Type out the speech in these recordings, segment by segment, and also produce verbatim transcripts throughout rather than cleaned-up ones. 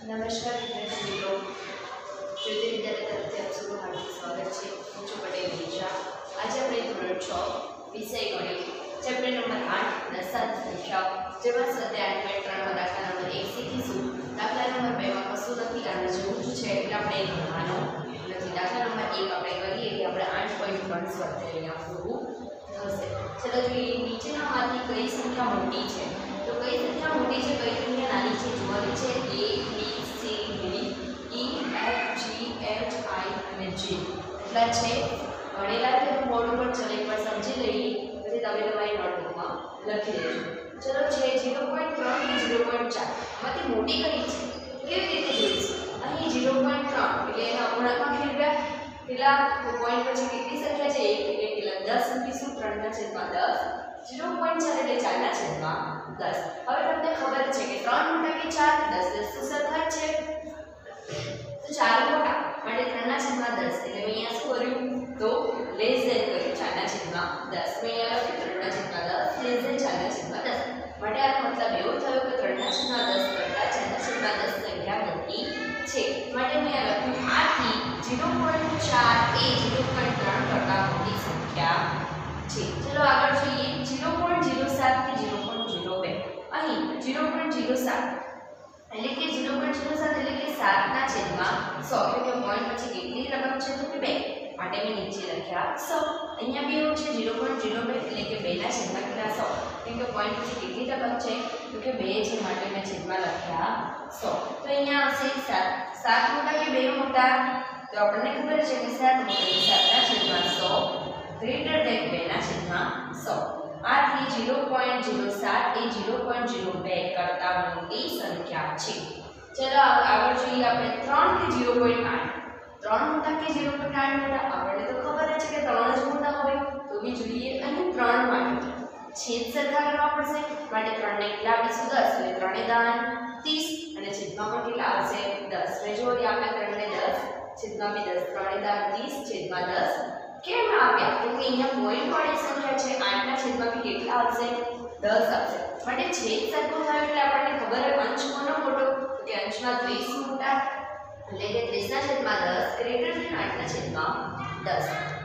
નમસ્કાર વિદ્યાર્થી મિત્રો, જ્યોતિ વિદ્યાલય તરફથી આપ સૌનું હાર્દિક સ્વાગત છે. હું છું પટેલ નિશા. આજે આપણે ધોરણ છ વિષય ગણિત ચેપ્ટર નંબર આઠ દશાંશ સંખ્યાઓ જેમાં સ્વાધ્યાય આઠ ત્રણ માં દાખલા નંબર એક શીખીશું. દાખલા નંબર બે માં કશું નથી, આના જેવું જ છે એટલે આપણે એ ગણવાનો નથી. દાખલા નંબર એક આપણે કરીએ એટલે આપણે આઠ પોઈન્ટ ત્રણ સ્વાધ્યાય અહીંયા પૂરું થશે. ચલો જોઈએ, નીચેનામાંથી કઈ સંખ્યા મોટી છે? તો કઈ સંખ્યા મોટી છે, કઈ સંખ્યા નાની છે? જોવાની છે a b c d e f g h i અને j. એટલા છે ગણેલા કે બોર્ડ ઉપર ચલે પર સમજી લઈએ, પછી તમે તમારી નોટબુકમાં લખી દેજો. ચલો છે ઝીરો પોઈન્ટ ત્રણ થી ઝીરો પોઈન્ટ ચાર માંથી મોટી કઈ છે? કેવી રીતે જોઈશું? અહીં ઝીરો પોઈન્ટ ત્રણ એટલે એના અપૂર્ણાંકમાં ફેરવ્યા, પેલા પોઈન્ટ પછી કેટલી સંખ્યા છે? એક એટલે પેલા દસ મૂકીશું, ત્રણ ના છેદમાં દસ. ઝીરો પોઈન્ટ ચાર એટલે ચાર ના છેદમાં દસ. હવે તમને ખબર છે કે ત્રણ મોટા કે ચાર? દસ દસ તો સરખા જ છે, તો ચાર મોટા માટે ત્રણ ના છેદમાં દસ એટલે મેં અહીંયા શું કર્યું? તો લેસ ધેન કર્યું, ચાર ના છેદમાં દસ. મેં અહીંયા લખ્યું ત્રણ ના છેદમાં દસ લેસ ધેન ચાર ના છેદમાં દસ. માટે આનો મતલબ એવો થયો કે ત્રણ ના છેદમાં દસ કરતાં ચાર ના છેદમાં દસ સંખ્યા મોટી છે. માટે મેં અહીંયા લખ્યું આથી ઝીરો પોઈન્ટ ચાર એ ઝીરો પોઈન્ટ ત્રણ કરતાં મોટી સંખ્યા છે. ચલો આગળ જોઈએ, ઝીરો પોઈન્ટ ઝીરો સાત થી ઝીરો પોઈન્ટ ઝીરો બે. અહીં ઝીરો પોઈન્ટ ઝીરો સાત એટલે કે ઝીરો પોઈન્ટ ઝીરો સાત એટલે કે સાત ના છેદમાં સો. એટલે કે પોઈન્ટ પછી કેટલી રકમ છે? તો કે બે. માટે મેં નીચે લખ્યા સો. અહીંયા બી એવું છે ઝીરો પોઈન્ટ ઝીરો બે એટલે કે બે ના છેદમાં કેટલા? સો. કેમ કે પોઈન્ટ પછી કેટલી રકમ છે? તો કે બે છે, માટે મેં છેદમાં લખ્યા સો. તો અહીંયા આવશે સાત. સાત મોટા કે બે મોટા? તો આપણને ખબર છે કે સાત મોટા, સાત ના છેદમાં સો ગ્રેટર ધેન બે ના છેદમાં સો. આથી ઝીરો પોઈન્ટ ઝીરો સાત એ ઝીરો પોઈન્ટ ઝીરો બે કરતાં મોટી સંખ્યા છે. ચલો આગળ જોઈએ આપણે ત્રણ કે ઝીરો પોઈન્ટ આઠ. ત્રણ મોટા કે ઝીરો પોઈન્ટ આઠ મોટા? આપણને તો ખબર જ છે કે ત્રણ જ મોટા હોય. તો બી જોઈએ, અહીં ત્રણ માટે છેદ સરખા કરવા પડશે, માટે ત્રણ ને કેટલા આપીશું? દસ. એટલે ત્રણે દાન ત્રીસ અને છેદમાં પણ કેટલા આવશે? દસ. એટલે જો આપણે ત્રણ ને દસ છેદમાં બી દસ, ત્રણે દાન ત્રીસ છેદમાં દસ. કેમ આપ્યા? કેમ કે અહીંયા પોઈન્ટ વાળી સંખ્યા છે, આઠ ના છેદમાં બી કેટલા આવશે? દસ આવશે. માટે છેદ સરખો થાય એટલે આપણને ખબર હોય અંશ કોનો મોટો? કે અંશમાં ત્રીસ મોટા, એટલે કે ત્રીસ ના છેદમાં દસ ગ્રેટર ધેન આઠ ના છેદમાં દસ.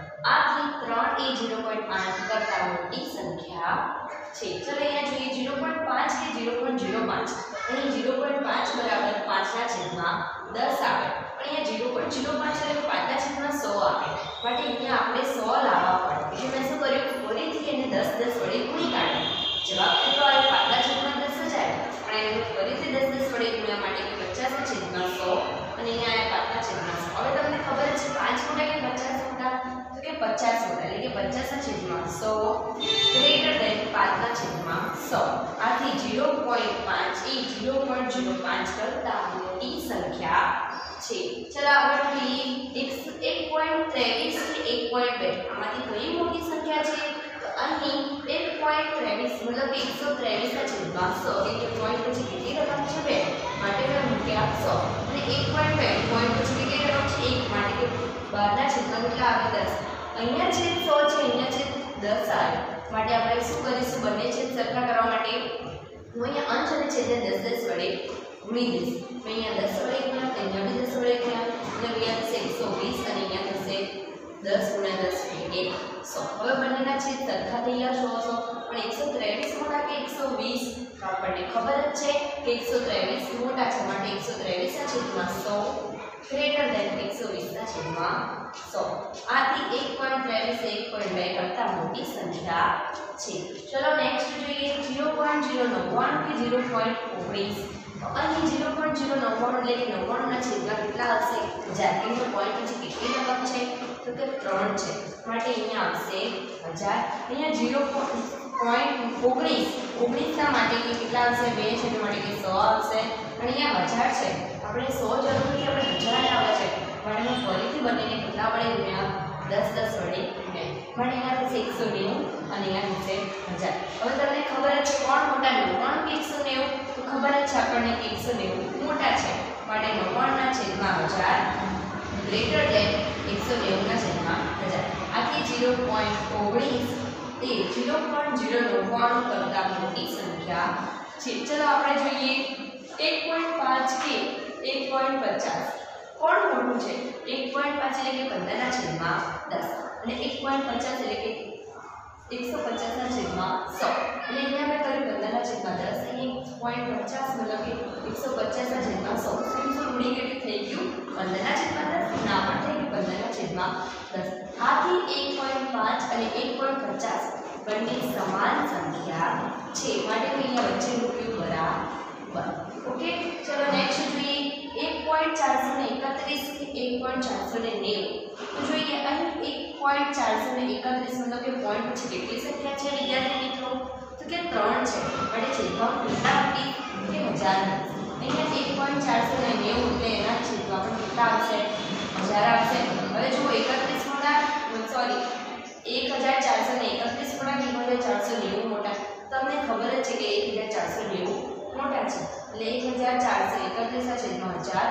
આથી ત્રણ એ ઝીરો પોઈન્ટ પાંચ કરતાં મોટી સંખ્યા છે. ચલો અહીંયા જોઈએ ઝીરો પોઈન્ટ પાંચ કે ઝીરો પોઈન્ટ ઝીરો પાંચ. અહીં ઝીરો પોઈન્ટ પાંચ બરાબર પાંચ ના છેદમાં દસ આવે, પણ અહીંયા ઝીરો પોઈન્ટ ઝીરો પાંચ એટલે પાંચ ના છેદમાં સો આવે. માટે અહીંયા આપણે સો લાવવા પડે એટલે મેં શું કર્યું? ફરીથી એને દસ દસ વડે ગુણી કાઢ્યું. જવાબ કેટલો આવ્યો? પાંચ ના છેદમાં દસ જ આવ્યો, પણ એને ફરીથી દસ દસ વડે ગુણ્યા માટે કે પચાસ ના છેદમાં સો અને અહીંયા આવ્યા પાંચ ના છેદમાં સો. હવે તમને ખબર છે પાંચ મોટા કે પચાસ મોટા? તો કે પચાસ મોટા એટલે કે પચાસ ના છેદમાં સો ગ્રેટર ધેન પાંચ ના છેદમાં સો. આથી ઝીરો પોઈન્ટ પાંચ એ ઝીરો પોઈન્ટ ઝીરો પાંચ કરતાં મોટી સંખ્યા છે. ચલો આગળ જોઈએ, એક પોઈન્ટ ત્રેવીસ અને એક પોઈન્ટ બે આમાંથી કઈ મોટી સંખ્યા છે? તો અહીં એક પોઈન્ટ ત્રેવીસ મતલબ એકસો ત્રેવીસ ના છેદમાં સો એટલે પોઈન્ટ પછી કેટલી રકમ છે? બે. માટે મેં મૂક્યા સો. અને એક પોઈન્ટ બે પોઈન્ટ પછી કેટલી રકમ છે? એક. માટે કે બાર ના છેદમાં કેટલા આવે? દસ. અહીંયા છેદ સો છે, અહીંયા છેદ દસ આવે. માટે આપણે શું કરીશું? બંને છેદ સરખા કરવા માટે હું અહીંયા અંશ અને છેદને દસ દસ વડે ગુણી દઈશ. મેં અહીંયા દસ વડે ગુણ્યા, અહીંયા બી દસ વડે ગુણ્યા, અને અહીંયા થશે એકસો વીસ અને અહીંયા થશે દસ ગુણ્યા દસ એટલે સો. હવે બંનેના છેદ સરખા થઈ ગયા છો છો, પણ એકસો ત્રેવીસ મોટા કે એકસો વીસ? તો આપણને ખબર જ છે કે એકસો ત્રેવીસ મોટા છે, માટે એકસો ત્રેવીસ ના છેદમાં સો ગ્રેટર ધેન એકસો વીસ ના છેદમાં સો. આથી એક પોઈન્ટ ત્રેવીસ એક પોઈન્ટ બે કરતાં મોટી સંખ્યા છે. ચલો નેક્સ્ટ જોઈએ, ઝીરો પોઈન્ટ ઝીરો નવ્વાણું કે ઝીરો પોઈન્ટ ઓગણીસ. તો અહીં ઝીરો પોઈન્ટ ઝીરો નવ્વાણું એટલે કે નવ્વાણું ના છેદમાં કેટલા આવશે? હજાર. એનો પોઈન્ટ પછી કેટલી રકમ છે? તો કે ત્રણ છે, માટે અહીંયા આવશે હજાર. અહીંયા ઝીરો પોઈન્ટ ઓગણીસ ઓગણીસના માટે કે કેટલા આવશે? બે છે, તો માટે કે સો આવશે. અને અહીંયા હજાર છે, આપણે સો જરૂરી આપણે હજાર આવે છે, માટે હું ફરીથી બંનેને કેટલા વડે ગુણ્યા? દસ દસ વડે ગુણ્યા. માટે અહીંયા થશે એકસો નેવું અને અહીંયા થશે હજાર. હવે તમને ખબર જ છે કોણ મોટા? નવ્વાણું કે એકસો નેવું? તો ખબર જ છે આપણને કે એકસો નેવું મોટા છે, માટે નવ્વાણું ના છેદમાં હજાર ગ્રેટર ધેન એકસો નેવું ના છેદમાં હજાર. આથી ઝીરો પોઈન્ટ ઓગણીસ એ ઝીરો પોઈન્ટ ઝીરો નવ્વાણું કરતાં મોટી સંખ્યા છે. ચલો આપણે જોઈએ એક પોઈન્ટ પાંચ કે એક પોઈન્ટ પચાસ કોણ મોટું છે? એક પોઈન્ટ પાંચ એટલે કે પંદર ના છેદમાં દસ અને એક પોઈન્ટ પચાસ એટલે કે એકસો પચાસ ના છેદમાં સો અને અહીંયા આપણે કર્યું પંદર ના છેદમાં દસ અહીં એક પોઈન્ટ પચાસ મતલબ કે એકસો પચાસ ના છેદમાં સો સો ઉડી કેટલું થઈ ગયું? પંદર ના છેદમાં દસ ના પણ થઈ ગયું પંદર ના છેદમાં દસ. આથી એક પોઈન્ટ પાંચ અને એક પોઈન્ટ પચાસ બંને સમાન સંખ્યા છે માટે મેં અહીંયા વચ્ચે મૂક્યું બરાબર. ઓકે, ચલો નેક્સ્ટ જોઈએ એક પોઈન્ટ ચારસો એકત્રીસ કે એક પોઈન્ટ ચારસો નેવું. તો જોઈએ અહીં એક પોઈન્ટ ચારસો એકત્રીસ મતલબ કે પોઈન્ટ પછી કેટલી સંખ્યા છે વિદ્યાર્થી મિત્રો? તો કે ત્રણ છે માટે છેદમાં કેટલા આપી કે હજાર. અહીંયા એક પોઈન્ટ ચારસો નેવું એટલે એના છેદમાં પણ કેટલા આવશે? હજાર આવશે. હવે જુઓ એકત્રીસ મોટા સોરી એક હજાર ચારસો એકત્રીસ મોટા કે એક હજાર ચારસો નેવું મોટા? તમને ખબર જ છે કે એક હજાર ચારસો નેવું મોટા છે એટલે એક હજાર ચારસો એકત્રીસ ના છેદમાં હજાર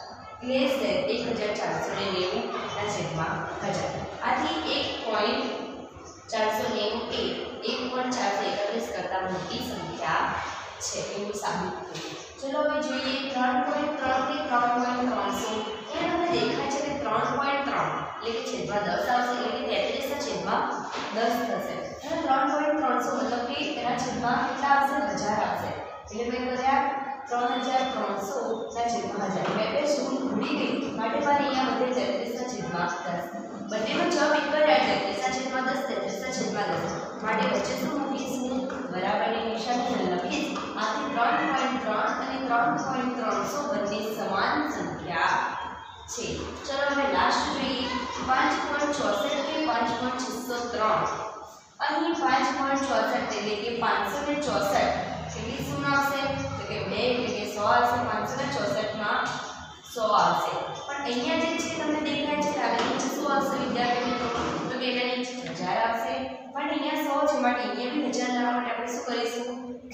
લેસ ધેન એક હજાર ચારસો નેવું ના છેદમાં હજાર. આથી એક પોઈન્ટ ચારસો નેવું એ એક પોઈન્ટ ચારસો એકત્રીસ કરતાં મોટી સંખ્યા છે એવું સાબિત થયું. ચલો હવે જોઈએ ત્રણ પોઈન્ટ ત્રણ થી ત્રણ પોઈન્ટ ત્રણસો. અહીંયા તમને દેખાય છે કે ત્રણ પોઈન્ટ ત્રણ એટલે કે છેદમાં દસ આવશે એટલે કે તેત્રીસ ના છેદમાં દસ થશે અને ત્રણ પોઈન્ટ ત્રણસો મતલબ કે એના છેદમાં કેટલા આવશે? હજાર આવશે. એટલે મેં કર્યા ત્રણ હજાર ત્રણસો ના છેદમાં હજાર. મેં બે શૂન્ય ભૂલી ગઈ માટે મારે અહીંયા બધે તેત્રીસ ના છેદમાં દસ. બંનેનો જવાબ એક જ આવે તેત્રીસ ના છેદમાં દસ તેત્રીસ ના છેદમાં દસ માટે વચ્ચે શું મૂકીશું? બરાબરની નિશાની લખીશ. આથી ત્રણ પોઈન્ટ ત્રણ અને ત્રણ પોઈન્ટ ત્રણસો બંને સમાન સંખ્યા છે. ચલો હવે લાસ્ટ જોઈએ પાંચ પોઈન્ટ ચોસઠ કે પાંચ પોઈન્ટ છસો ત્રણ. અહીં પાંચ પોઈન્ટ ચોસઠ એટલે કે પાંચસો ને ચોસઠ કેટલી શું આવશે? તો કે બે એટલે કે સો આવશે. પાંચસો ને ચોસઠ માં સો આવશે પણ અહીંયા જે છે તમને દેખાય છે આગળ નીચે શું આવશે વિદ્યાર્થી મિત્રો? તો કે એના નીચે હજાર આવશે પણ અહીંયા સો છે માટે અહીંયા બી હજાર લાવવા માટે આપણે શું કરીશું?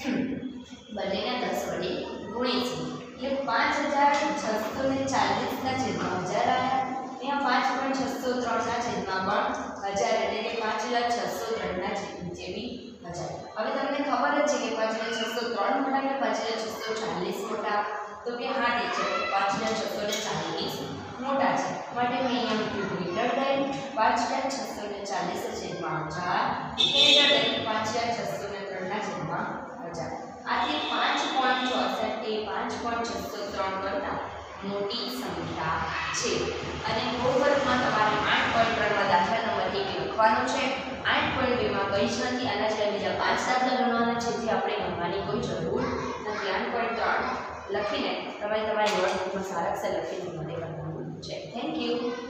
બંનેના દસ વડે ગુણીશું એટલે પાંચ હજાર છસો ને ચાલીસ ના છેદમાં હજાર આવ્યા. અહીંયા પાંચ પોઈન્ટ છસો ત્રણ ના છેદમાં પણ હજાર એટલે કે પાંચ હજાર છસો ત્રણ ના નીચે બી હજાર. હવે તમને ખબર જ છે કે પાંચ હજાર છસો ત્રણ મોટા કે પાંચ હજાર છસો ચાલીસ મોટા? તો કે હા ટીચર પાંચ હજાર છસો ચાલીસ મોટા છે માટે મેં અહીંયા મૂક્યું ગ્રેટર દેન પાંચ હજાર છસો ચાલીસ છેદમાં હજાર ગ્રેટર દેન પાંચ હજાર છસો ત્રણ ના છેદમાં હજાર. આથી પાંચ પોઈન્ટ ચોસઠ એ પાંચ પોઈન્ટ છસો ત્રણ કરતાં મોટી સંખ્યા છે અને હોમવર્કમાં તમારે આઠ પોઈન્ટ ત્રણમાં દાખલા નંબર એક લખવાનો છે. આઠ પોઈન્ટ બેમાં કંઈ જ નથી. આના સિવાય બીજા પાંચ દાખલા ગણવાના છે જે આપણે ગણવાની કોઈ જરૂર નથી. આઠ પોઈન્ટ ત્રણ લખીને તમારે તમારી નોટબુકમાં સારા અક્ષર લખીને મને કરવાનું છે. Thank you.